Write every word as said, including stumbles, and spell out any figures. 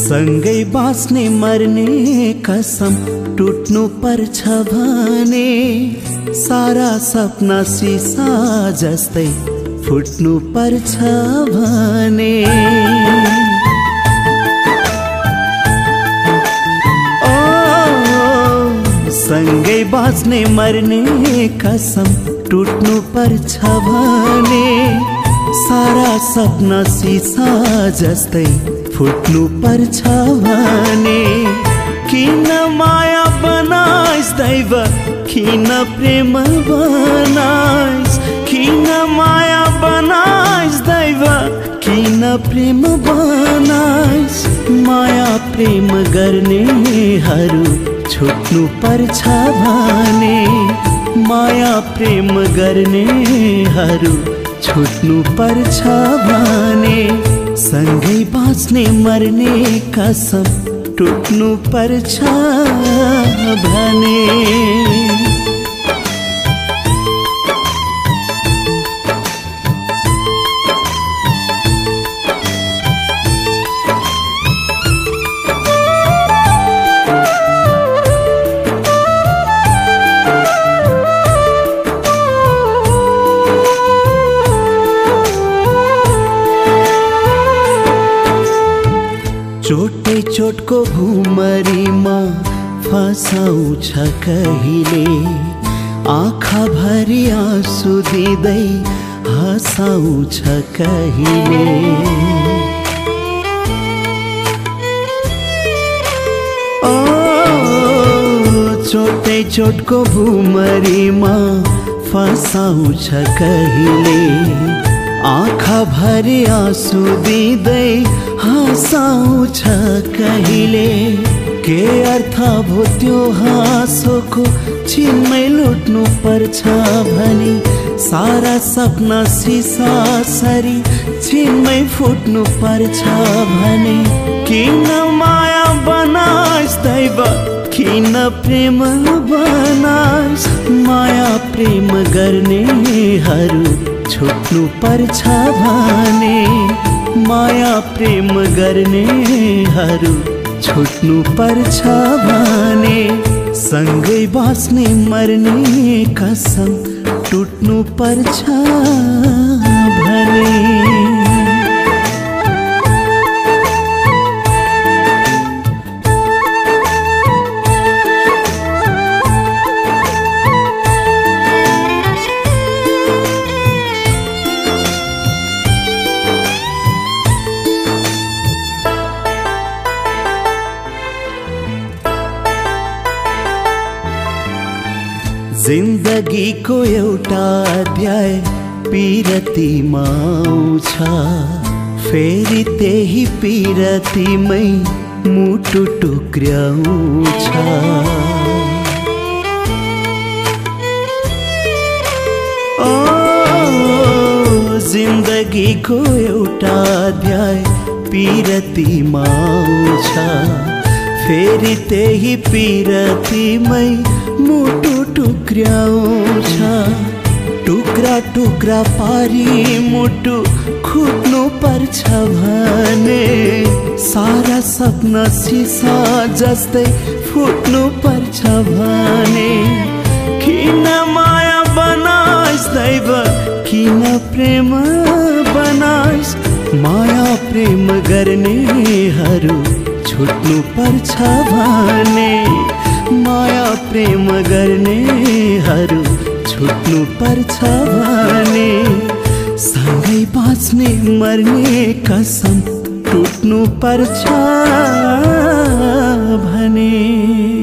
सँगै बाँच्ने मर्ने कसम टुट्नु पर्छ भने सारा सपना सिसा जस्तै फुट्नु पर्छ भने ओ सँगै बाँच्ने मर्ने कसम टुट्नु पर्छ भने सारा सपना सिसा जस्तै फुट्नु पर्छ भने किन माया बनाइस् दैव किन प्रेम बनाइस् किन माया बनाइस् दैव किन प्रेम बनाइस् माया प्रेम गर्नेहरू छुट्नु पर्छ भने माया प्रेम गर्नेहरू छुट्नु पर्छ भने सँगै बाँच्ने मर्ने कसम टुट्नु पर्छ भने चोटे चोटको भुमरीमा फसाउँछ कहिले आँखा भरि आँसु दिँदै हँसाउँछ कहिले ओ चोटे चोटको भुमरीमा फसाउँछ कहिले आँखा भरि आँसु दिँदै हँसाउँछ कहिले के अर्थ भो त्यो हाँसोको छिनमै लुट्नु पर्छ भनी सारा सपना सिसा सरी छिनमै फुट्नु पर्छ भने किन माया बनाइस् दैव किन प्रेम बनाइस् माया प्रेम गर्नेहरू छुट्नु पर्छ भने माया प्रेम गर्नेहरू छुट्नु पर्छ भने सँगै बाँच्ने मर्ने कसम टुट्नु पर्छ भने जिन्दगीको एउटा अध्याय पिरतीमा आउँछ फेरि त्यही पिरतीमै मुटु टुक्र्याउँछ ओ जिन्दगीको एउटा अध्याय पिरतीमा आउँछ फेरि त्यही पिरतीमै मुटु टुक्र्याउँछ टुक्रा टुक्रा पारी मुटु खुट्नु पर्छ भने सारा सपना सिसा जस्तै फुट्नु पर्छ भने किन माया बनाइस् दैव किन प्रेम बनाइस् माया प्रेम गर्नेहरू छुट्नु पर्छ भने माया प्रेम गर्नेहरू छुट्नु पर्छ भने सँगै बाँच्ने मर्ने कसम टुट्नु पर्छ भने।